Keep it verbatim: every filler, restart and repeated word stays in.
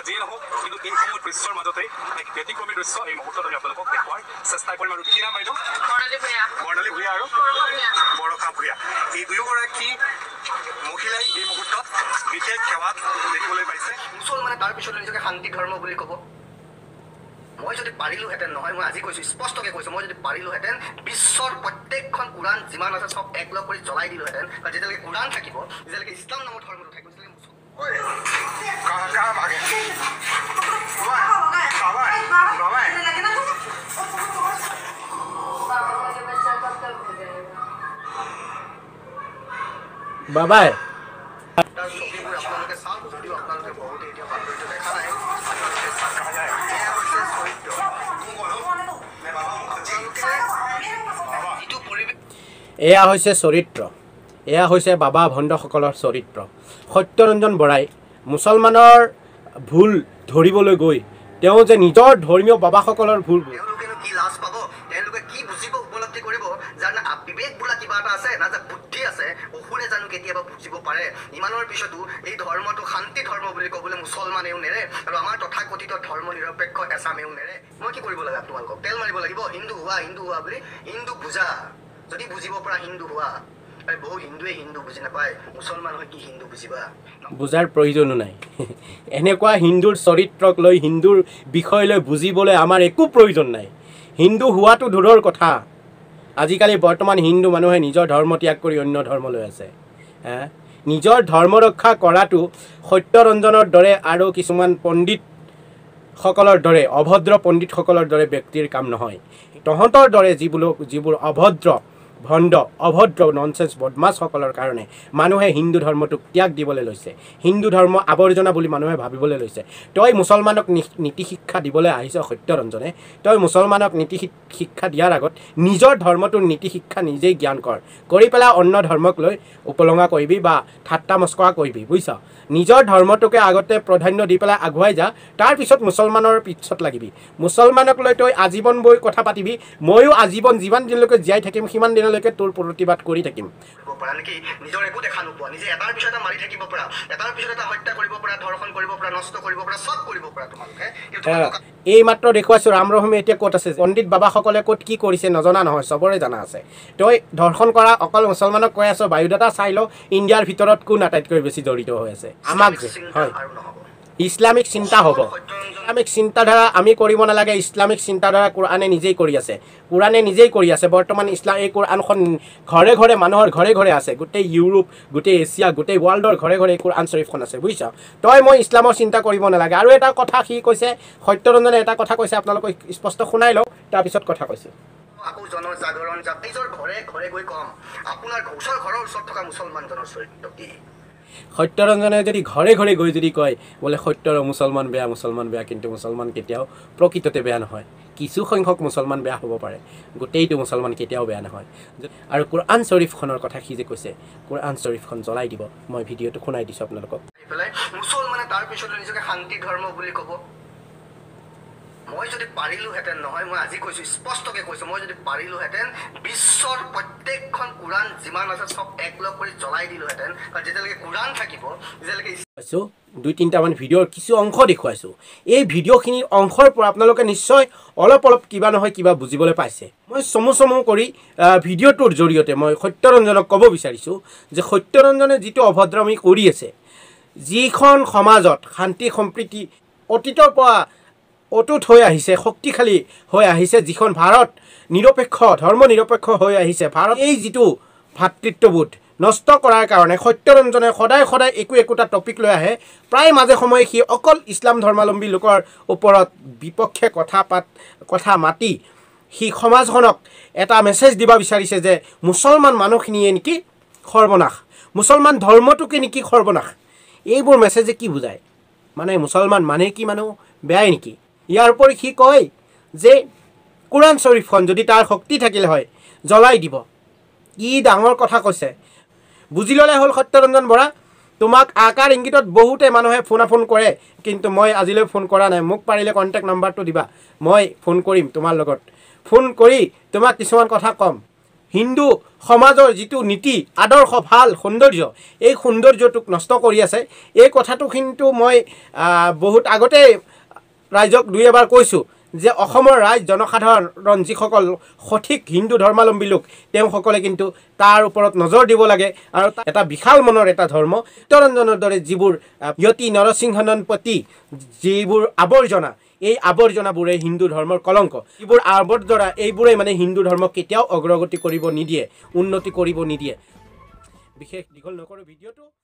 যিয়ে নহওক কিন্তু এইসমূহ দৃশ্যৰ মাজতে এক ব্যতিক্ৰমী দৃশ্য এই মুহূৰ্তত আমি আপোনালোকক দেখুৱাৰ চেষ্টা কৰিম। আৰু কি নাম বাইদেউ? বৰ্ণালী ভূঞা আৰু বৰষা ভূঞা, এই দুয়োগৰাকী মহিলাই এই মুহূৰ্তত বিশেষ সেৱাত দেখিবলৈ পাইছে। মুছলমানে তাৰ পিছত নিজকে শান্তি ধৰ্ম বুলি ক'ব। মই যদি পাৰিলোহেঁতেন নহয়, মই আজি কৈছোঁ, স্পষ্টকৈ কৈছোঁ, মই যদি পাৰিলোহেঁতেন বিশ্বৰ প্ৰত্যেকখন কোৰাণ যিমান আছে চব একলগ কৰি জ্বলাই দিলোহেঁতেন। কাৰণ যেতিয়ালৈকে কোৰাণ থাকিব, যেতিয়ালৈকে ইছলাম নামৰ ধৰ্মটো থাকিব, তেতিয়ালৈকে বাবাই তাৰ ছবিবোৰ আপোনালোকে চাওক। যদিও আপোনালোকে বহুতে এতিয়া বাতৰিটো দেখা নাই, এয়া হৈছে চৰিত্ৰ, এয়া হৈছে বাবা ভণ্ডসকলৰ চৰিত্ৰ। সত্যৰঞ্জন বৰাই মুছলমানৰ ভুল ধৰিবলৈ গৈ তেওঁ যে নিজৰ ধৰ্মীয় বাবাসকলৰ ভুল তেওঁলোকেনো কি লাজ পাব, তেওঁলোকে কি বুজিব, উপলব্ধি কৰিব, যাৰ না বিবেক বোলা কিবা এটা আছে, না যে বুদ্ধি আছে, অসুৰে জানো কেতিয়াবা বুজিব পাৰে। ইমানৰ পিছতো এই ধৰ্মটো শান্তি ধৰ্ম বুলি ক'বলৈ মুছলমানেও নেৰে আৰু আমাৰ তথাকথিত ধৰ্ম নিৰপেক্ষ এছামেও নেৰে। মই কি কৰিব লাগে আপোনালোকক? তেল মাৰিব লাগিব, হিন্দু হোৱা হিন্দু হোৱা বুলি। হিন্দু বুজা, যদি বুজিব পৰা হিন্দু হোৱা। বহু হিন্দুৱে হিন্দু বুজি নাপায়, মুছলমান হৈ কি হিন্দু বুজিবা? বুজাৰ প্ৰয়োজনো নাই। এনেকুৱা হিন্দুৰ চৰিত্ৰক লৈ, হিন্দুৰ বিষয় লৈ বুজিবলৈ আমাৰ একো প্ৰয়োজন নাই। হিন্দু হোৱাটো দূৰৰ কথা, আজিকালি বৰ্তমান হিন্দু মানুহে নিজৰ ধৰ্ম ত্যাগ কৰি অন্য ধৰ্ম লৈ আছে। নিজৰ ধৰ্ম ৰক্ষা কৰাটো সত্যৰঞ্জনৰ দৰে আৰু কিছুমান পণ্ডিতসকলৰ দৰে, অভদ্ৰ পণ্ডিতসকলৰ দৰে ব্যক্তিৰ কাম নহয়। তহঁতৰ দৰে যিবোৰ যিবোৰ অভদ্ৰ ভণ্ড, অভদ্ৰ ননচেন্স বদমাছসকলৰ কাৰণে মানুহে হিন্দু ধৰ্মটোক ত্যাগ দিবলৈ লৈছে। হিন্দু ধৰ্ম আৱৰ্জনা বুলি মানুহে ভাবিবলৈ লৈছে। তই মুছলমানক নীতি শিক্ষা দিবলৈ আহিছ সত্যৰঞ্জনে, তই মুছলমানক নীতি শিক্ষা দিয়াৰ আগত নিজৰ ধৰ্মটোৰ নীতি শিক্ষা নিজেই জ্ঞান কৰ। কৰি পেলাই অন্য ধৰ্মক লৈ উপলঙা কৰিবি বা ঠাট্টা মস্কৰা কৰিবি, বুজিছ? নিজৰ ধৰ্মটোকে আগতে প্ৰাধান্য দি পেলাই আগুৱাই যা, তাৰপিছত মুছলমানৰ পিছত লাগিবি। মুছলমানক লৈ তই আজীৱন বৈ কথা পাতিবি, ময়ো আজীৱন যিমান দিনলৈকে জীয়াই থাকিম সিমান দিনলৈকে তোৰ প্ৰতিবাদ কৰি থাকিম। নেকি নিজৰ একো দেখা নোপোৱা, নিজে এটাৰ পিছত এটা মাৰি থাকিব পৰা, এটাৰ পিছত এটা হত্যা কৰিব পৰা, ধৰ্ষণ কৰিব পৰা, নষ্ট কৰিব পৰা, চব কৰিব পৰা তোমালোকে। এই মাত্ৰ দেখুৱাইছোঁ ৰাম ৰহিমে এতিয়া ক'ত আছে। পণ্ডিত বাবাসকলে ক'ত কি কৰিছে নজনা নহয়, চবৰে জানা আছে। তই ধৰ্ষণ কৰা অকল মুছলমানক কৈ আছ, বায়ুদাতা চাই লওঁ ইণ্ডিয়াৰ ভিতৰত কোন আটাইতকৈ বেছি জড়িত হৈ আছে। আমাক যে হয় ইছলামিক চিন্তা হ'ব, ইছলামিক চিন্তাধাৰা আমি কৰিব নালাগে। ইছলামিক চিন্তাধাৰা কোৰাণে নিজেই কৰি আছে, কোৰাণে নিজেই কৰি আছে। বৰ্তমান ইছলাম এই কোৰাণখন ঘৰে ঘৰে মানুহৰ ঘৰে ঘৰে আছে। গোটেই ইউৰোপ, গোটেই এছিয়া, গোটেই ৱৰ্ল্ডৰ ঘৰে ঘৰে এই কোৰাণ শ্বৰীফখন আছে, বুজিছ? তই মই ইছলামৰ চিন্তা কৰিব নালাগে। আৰু এটা কথা সি কৈছে, সত্যৰঞ্জনে এটা কথা কৈছে, আপোনালোকক স্পষ্ট শুনাই লওঁ, তাৰপিছত কথা কৈছে। আকৌ জনজাগৰণ নিজৰ ঘৰে ঘৰে গৈ কম, আপোনাৰ ওচৰ ঘৰৰ ওচৰত থকা মুছলমানজনৰ চৰিত্ৰ কি? সত্যৰঞ্জনে যদি ঘৰে ঘৰে গৈ যদি কয় বোলে সত্যৰ মুছলমান বেয়া, মুছলমান বেয়া, কিন্তু মুছলমান কেতিয়াও প্ৰকৃততে বেয়া নহয়। কিছু সংখ্যক মুছলমান বেয়া হ'ব পাৰে, গোটেইটো মুছলমান কেতিয়াও বেয়া নহয়। আৰু কোৰাণ শ্বৰীফখনৰ কথা সি যে কৈছে, কোৰাণ শ্বৰীফখন জ্বলাই দিব। মই ভিডিঅ'টো শুনাই দিছোঁ আপোনালোকক। মুছলমানে তাৰ পিছত নিজকে শান্তি ধৰ্ম বুলি ক'ব। মই যদি পাৰিলোহেঁতেন নহয়, মই আজি কৈছোঁ, স্পষ্টকৈ কৈছোঁ, মই যদি পাৰিলোহেঁতেন বিশ্বৰ প্ৰত্যেকখন কোৰাণ যিমান আছে চব একলগ কৰি জ্বলাই দিলোহেঁতেন। কাৰণ যেতিয়ালৈকে কোৰাণ থাকিব, যেতিয়ালৈকে পাইছোঁ দুই তিনিটামান ভিডিঅ'ৰ কিছু অংশ দেখুৱাইছোঁ। এই ভিডিঅ'খিনিৰ অংশৰ পৰা আপোনালোকে নিশ্চয় অলপ অলপ কিবা নহয় কিবা বুজিবলৈ পাইছে। মই চমু চমু কৰি ভিডিঅ'টোৰ জৰিয়তে মই সত্যৰঞ্জনক ক'ব বিচাৰিছোঁ যে সত্যৰঞ্জনে যিটো অভদ্ৰামি কৰি আছে, যিখন সমাজত শান্তি সম্প্ৰীতি অতীতৰ পৰা অটুট হৈ আহিছে, শক্তিশালী হৈ আহিছে, যিখন ভাৰত নিৰপেক্ষ, ধৰ্ম নিৰপেক্ষ হৈ আহিছে, ভাৰত এই যিটো ভাতৃত্ববোধ নষ্ট কৰাৰ কাৰণে সত্যৰঞ্জনে সদায় সদায় একো একোটা টপিক লৈ আহে। প্ৰায় মাজে সময়ে সি অকল ইছলাম ধৰ্মাৱলম্বী লোকৰ ওপৰত বিপক্ষে কথা পাত কথা মাতি সি সমাজখনক এটা মেছেজ দিব বিচাৰিছে যে মুছলমান মানুহখিনিয়ে নেকি সৰ্বনাশ, মুছলমান ধৰ্মটোকে নেকি সৰ্বনাশ। এইবোৰ মেছেজে কি বুজায়? মানে মুছলমান মানে কি মানুহ বেয়াই নেকি? ইয়াৰ উপৰি সি কয় যে কোৰাণ শ্বৰীফখন যদি তাৰ শক্তি থাকিলে হয় জ্বলাই দিব। কি ডাঙৰ কথা কৈছে, বুজি ল'লে হ'ল সত্যৰঞ্জন বৰা। তোমাক আকাৰ ইংগিতত বহুতে মানুহে ফোনা ফোন কৰে, কিন্তু মই আজিলৈ ফোন কৰা নাই। মোক পাৰিলে কণ্টেক্ট নম্বৰটো দিবা, মই ফোন কৰিম তোমাৰ লগত, ফোন কৰি তোমাক কিছুমান কথা ক'ম। হিন্দু সমাজৰ যিটো নীতি আদৰ্শ ভাল সৌন্দৰ্য এই সৌন্দৰ্যটোক নষ্ট কৰি আছে এই কথাটো কিন্তু মই বহুত আগতে ৰাইজক দুই এবাৰ কৈছোঁ যে অসমৰ ৰাইজ জনসাধাৰণ যিসকল সঠিক হিন্দু ধৰ্মাৱলম্বী লোক তেওঁসকলে কিন্তু তাৰ ওপৰত নজৰ দিব লাগে আৰু এটা বিশাল মনৰ এটা ধৰ্ম চিত্তৰঞ্জনৰ দৰে যিবোৰ য়তি নৰসিংহনন প্ৰতি যিবোৰ আৱৰ্জনা এই আৱৰ্জনাবোৰে হিন্দু ধৰ্মৰ কলংক যিবোৰ আৱৰ্জনা এইবোৰে মানে হিন্দু ধৰ্মক কেতিয়াও অগ্ৰগতি কৰিব নিদিয়ে উন্নতি কৰিব নিদিয়ে বিশেষ দীঘল নকৰোঁ ভিডিঅ'টো